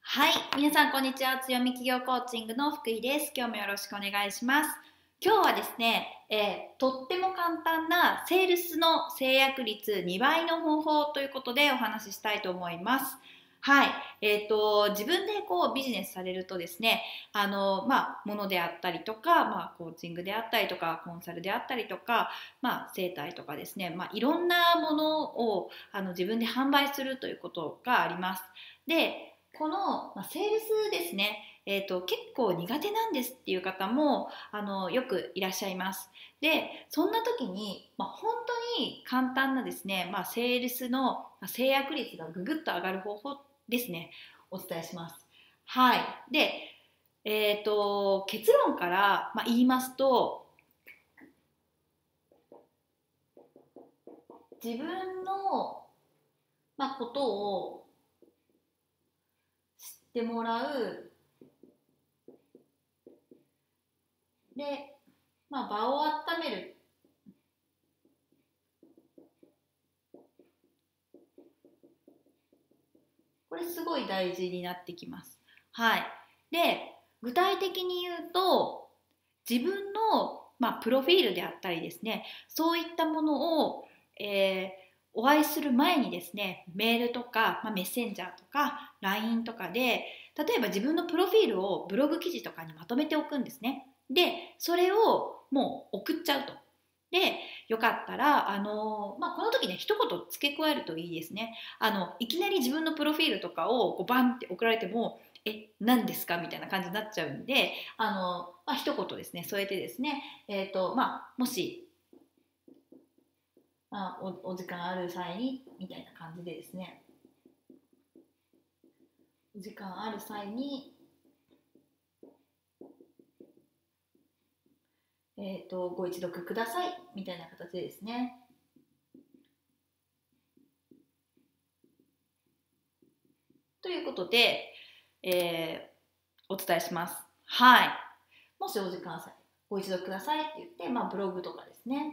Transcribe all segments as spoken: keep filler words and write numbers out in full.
はい、皆さんこんにちは。強み企業コーチングの福井です。今日もよろしくお願いします。今日はですね、えー、とっても簡単なセールスの制約率にばいの方法ということでお話ししたいと思います。はい、えーと、自分でこうビジネスされるとですね、あの、まあ、ものであったりとか、まあ、コーチングであったりとか、コンサルであったりとか、まあ、生態とかですね、まあ、いろんなものをあの自分で販売するということがあります。で、この、まあ、セールスですね、えーと、結構苦手なんですっていう方もあのよくいらっしゃいます。で、そんな時に、まあ、本当に簡単なですね、まあ、セールスの制約率がぐぐっと上がる方法ですね、お伝えします。はい。で、えーと、結論から、まあ、言いますと、自分の、まあ、ことを知ってもらう。で、まあ、場を温める。これすごい大事になってきます。はい。で、具体的に言うと、自分の、まあ、プロフィールであったりですね、そういったものを、えーお会いする前にですね、メールとか、まあ、メッセンジャーとか ライン とかで、例えば自分のプロフィールをブログ記事とかにまとめておくんですね。で、それをもう送っちゃうと。で、よかったら、あのまあ、この時ね、一言付け加えるといいですね。あのいきなり自分のプロフィールとかをこうバンって送られても、え、何ですかみたいな感じになっちゃうんで、あの、まあ、一言ですね、添えてですね、えっと、まあ、もし、まあ、お、お時間ある際に、みたいな感じでですね、お時間ある際に、えっと、ご一読ください、みたいな形でですね、ということで、えー、お伝えします。はい。もしお時間ある際、ご一読くださいって言って、まあ、ブログとかですね、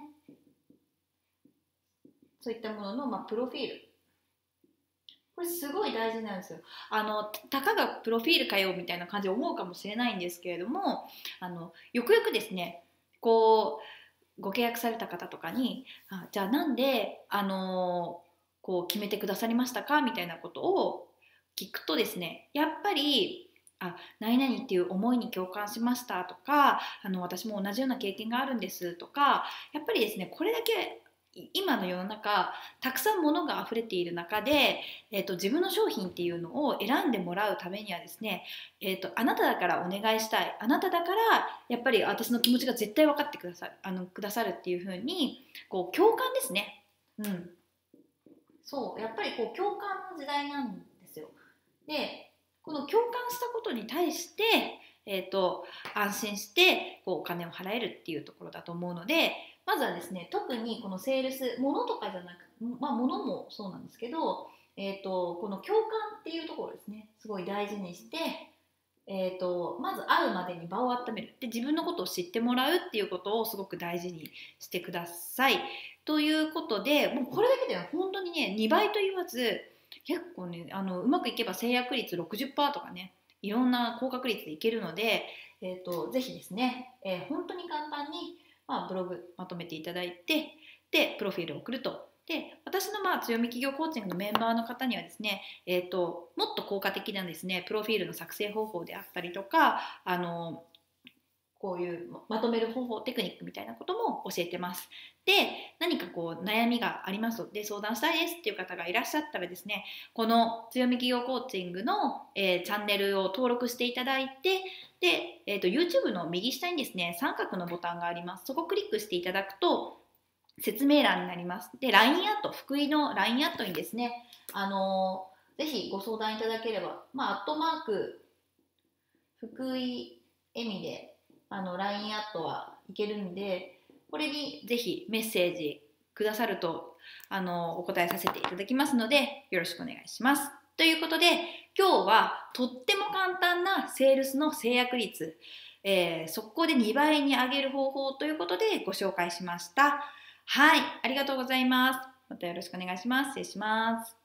そういったものの、まあ、プロフィール。これすごい大事なんですよ。あの、たかがプロフィールかよみたいな感じで思うかもしれないんですけれども、あの、よくよくですね、こう、ご契約された方とかに、あ、じゃあなんで、あの、こう決めてくださりましたかみたいなことを聞くとですね、やっぱり、あ、何々っていう思いに共感しましたとか、あの、私も同じような経験があるんですとか、やっぱりですね、これだけ今の世の中たくさん物が溢れている中で、えーと、自分の商品っていうのを選んでもらうためにはですね、えーと、あなただからお願いしたい、あなただからやっぱり私の気持ちが絶対分かってくださる、あのくださるっていう風にこう共感ですね。うん、そうやっぱりこう共感の時代なんですよ。で、この共感したことに対して、えーと、安心してこうお金を払えるっていうところだと思うので、まずはですね、特にこのセールス、物とかじゃなく、まあ物もそうなんですけど、えーと、この共感っていうところですね、すごい大事にして、えーと、まず会うまでに場を温める。で、自分のことを知ってもらうっていうことをすごく大事にしてください。ということで、もうこれだけでは本当にね、にばいと言わず、結構ね、あのうまくいけば制約率ろくじゅっパーセントとかね、いろんな高確率でいけるので、えーと、ぜひですね、えー本当に簡単に、まあ、ブログまとめていただいて、で、プロフィールを送ると。で、私のまあ強み企業コーチングのメンバーの方にはですね、えーと、もっと効果的なですね、プロフィールの作成方法であったりとか、あのこういうまとめる方法、テクニックみたいなことも教えてます。で、何かこう悩みがありますで相談したいですっていう方がいらっしゃったらですね、この強み企業コーチングの、えーチャンネルを登録していただいて、で、えーと、YouTube の右下にですね、三角のボタンがあります。そこをクリックしていただくと、説明欄になります。で、ライン アット、福井の ライン アットにですね、あのー、ぜひご相談いただければ、まあ、アットマーク、福井恵美で、あの、ライン アットはいけるんで、これにぜひメッセージくださると、あの、お答えさせていただきますので、よろしくお願いします。ということで、今日はとっても簡単なセールスの制約率、えー、速攻でにばいに上げる方法ということでご紹介しました。はい、ありがとうございます。またよろしくお願いします。失礼します。